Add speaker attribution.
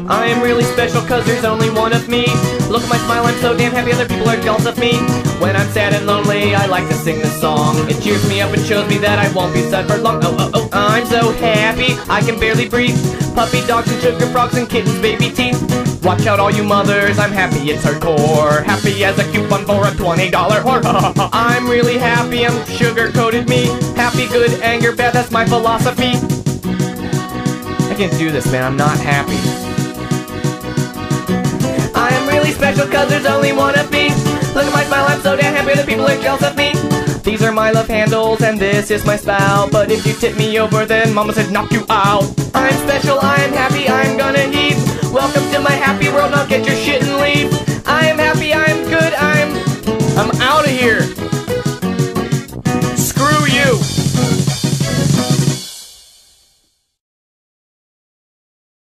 Speaker 1: I am really special cause there's only one of me. Look at my smile, I'm so damn happy other people are jealous of me. When I'm sad and lonely, I like to sing this song. It cheers me up and shows me that I won't be sad for long. Oh, I'm so happy, I can barely breathe. Puppy dogs and sugar frogs and kittens, baby teeth. Watch out all you mothers, I'm happy, it's hardcore. Happy as a coupon for a $20 whore. I'm really happy, I'm sugar-coated me. Happy, good, anger, bad, that's my philosophy. I can't do this, man, I'm not happy. I am really special cause there's only one of me. Look at my smile, I'm so damn happy that people are jealous of me. These are my love handles and this is my spout. But if you tip me over then mama said knock you out. I'm special, I am happy,